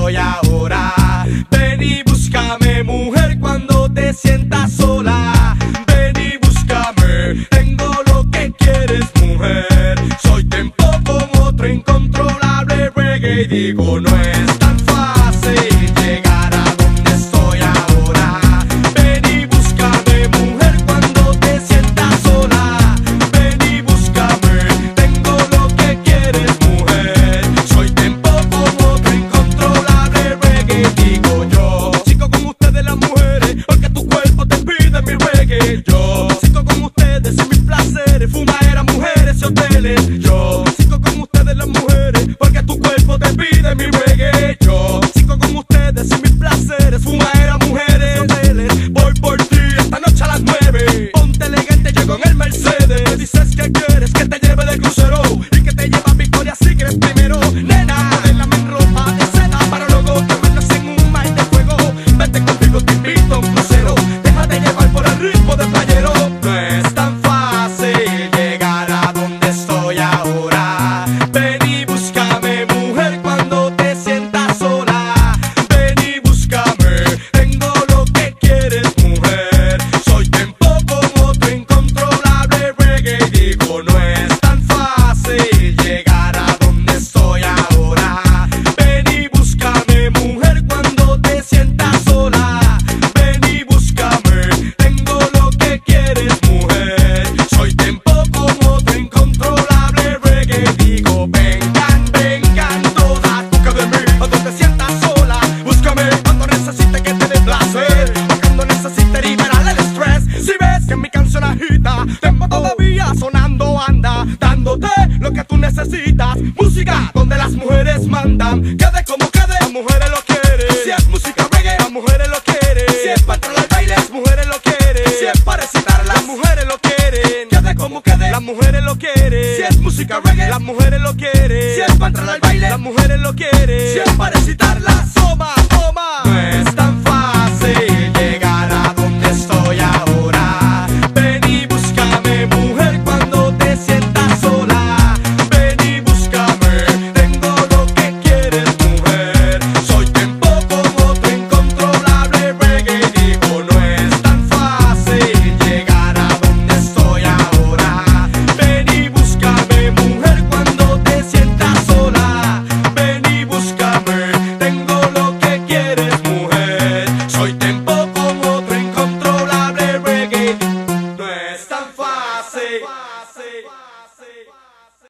estoy ahora. Ven y búscame, mujer, cuando te sientas sola. Ven y búscame, tengo lo que quieres, mujer. Soy tempo como otro incontrolable reggae. Digo, no es tan fácil llegar a donde estoy ahora. Ven y búscame, mujer, cuando te sientas sola. Ven y búscame, tengo lo que quieres, mujer. Soy tempo como otro incontrolable reggae. Digo yo, sigo con ustedes las mujeres, porque tu cuerpo te pide mi reggae. Yo sigo con ustedes sin mis placeres, fumaderas, mujeres y hoteles. Yo sigo con ustedes las mujeres, porque tu cuerpo te pide mi reggae. Yo sigo con ustedes sin mis placeres, fumaderas, mujeres y hoteles. Voy por ti esta noche a las 9. Ponte elegante, llego en el Mercedes. Dices que quieres que te lleve de crucero y que te lleve a Victoria's Secret primero. Nena, modélame en ropa de seda para luego quemarnos en un mar de fuego. Vete conmigo, te invito a un crucero. Déjate llevar por el ritmo de playero. No es tan fácil llegar a donde estoy ahora. Ven y búscame, mujer, cuando te sientas sola. Ven y búscame, tengo lo que quieres, mujer. Soy tempo como otro incontrolable reggae. Digo, no es tan fácil llegar a donde estoy ahora. Ven y búscame, mujer, cuando te sientas sola. Ven y búscame, tengo lo que quieres, mujer. Soy tempo como otro incontrolable reggae. Digo, vengan todas, busca de mí cuando te sientas sola. Búscame cuando necesite que te dé placer, o cuando necesite liberar el estrés. Si ves que mi canción agita, tempo todavía sonando anda, dándote lo que tú necesitas. Música donde las mujeres mandan, quede como quede, las mujeres lo quieren. Si es música reggae, las mujeres lo quieren. Si es para entrar al baile, las mujeres lo quieren. Si es para recitar, las mujeres lo quieren. Quede como quede, las mujeres lo quieren. Si es música reggae, las mujeres lo quieren. Si es para entrar al baile, las mujeres lo quieren. Si es para recitarla, toma, toma. No es tan fácil